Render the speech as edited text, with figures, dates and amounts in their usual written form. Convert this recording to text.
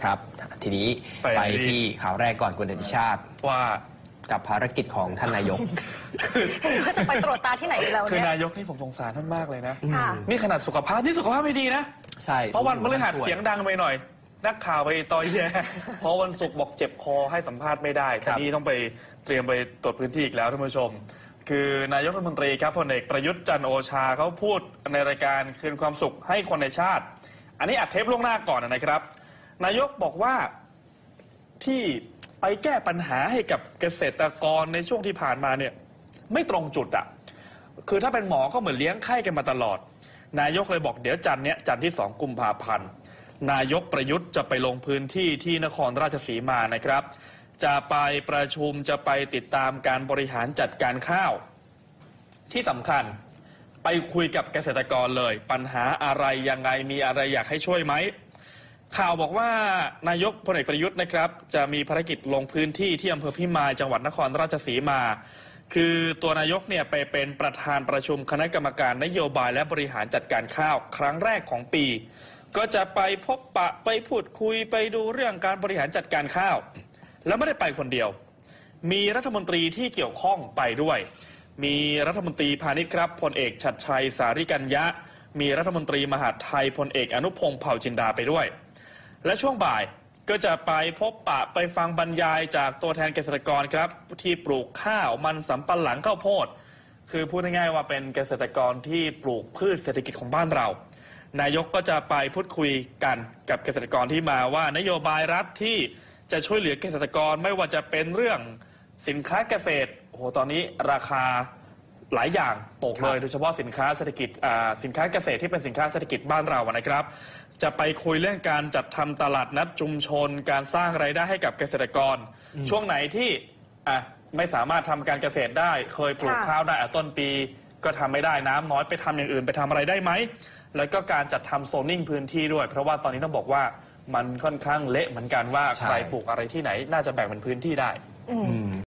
ครับทีนี้ไปที่ข่าวแรกก่อนคุณอดิชาติว่ากับภารกิจของท่านนายกก็จะไปตรวจตาที่ไหนแล้วเนี่ยคือนายกนี่ผมสงสารท่านมากเลยนะนี่ขนาดสุขภาพไม่ดีนะใช่เพราะวันพฤหัสเสียงดังไปหน่อยนักข่าวไปต่อยแย่เพราะวันศุกร์บอกเจ็บคอให้สัมภาษณ์ไม่ได้แต่นี่ต้องไปเตรียมไปตรวจพื้นที่อีกแล้วท่านผู้ชมคือนายกรัฐมนตรีครับพลเอกประยุทธ์จันทร์โอชาเขาพูดในรายการคืนความสุขให้คนในชาติอันนี้อัดเทปล่วงหน้าก่อนนะครับนายกบอกว่าที่ไปแก้ปัญหาให้กับเกษตรกรในช่วงที่ผ่านมาเนี่ยไม่ตรงจุดคือถ้าเป็นหมอก็เหมือนเลี้ยงไข้กันมาตลอดนายกเลยบอกเดี๋ยวจันทร์ที่2 กุมภาพันธ์นายกประยุทธ์จะไปลงพื้นที่ที่นครราชสีมานะครับจะไปประชุมจะไปติดตามการบริหารจัดการข้าวที่สำคัญไปคุยกับเกษตรกรเลยปัญหาอะไรยังไงมีอะไรอยากให้ช่วยไหมข่าวบอกว่านายกพลเอกประยุทธ์นะครับจะมีภารกิจลงพื้นที่ที่อำเภอพิมายจังหวัดนครราชสีมาคือตัวนายกเนี่ยไปเป็นประธานประชุมคณะกรรมการนโยบายและบริหารจัดการข้าวครั้งแรกของปีก็จะไปพบปะไปพูดคุยไปดูเรื่องการบริหารจัดการข้าวแล้วไม่ได้ไปคนเดียวมีรัฐมนตรีที่เกี่ยวข้องไปด้วยมีรัฐมนตรีพาณิชย์ครับพลเอกชัดชัยสาริกัญญะมีรัฐมนตรีมหาดไทยพลเอกอนุพงษ์เผ่าจินดาไปด้วยและช่วงบ่ายก็จะไปพบปะไปฟังบรรยายจากตัวแทนเกษตรกรครับที่ปลูกข้าวมันสำปะหลังข้าวโพดคือพูดง่ายๆว่าเป็นเกษตรกรที่ปลูกพืชเศรษฐกิจของบ้านเรานายกก็จะไปพูดคุยกันกับเกษตรกรที่มาว่านโยบายรัฐที่จะช่วยเหลือเกษตรกรไม่ว่าจะเป็นเรื่องสินค้าเกษตรโอ้โหตอนนี้ราคาหลายอย่างตกเลยโดยเฉพาะสินค้าเศรษฐกิจสินค้าเกษตรที่เป็นสินค้าเศรษฐกิจบ้านเรานะครับจะไปคุยเรื่องการจัดทำตลาดนัดชุมชนการสร้างรายได้ให้กับเกษตรกรช่วงไหนที่ไม่สามารถทำการเกษตรได้เคยปลูกข้าวได้ต้นปีก็ทำไม่ได้น้ำน้อยไปทำอย่างอื่นไปทำอะไรได้ไหมแล้วก็การจัดทำโซนนิ่งพื้นที่ด้วยเพราะว่าตอนนี้ต้องบอกว่ามันค่อนข้างเละเหมือนกันว่าใครปลูกอะไรที่ไหนน่าจะแบ่งเป็นพื้นที่ได้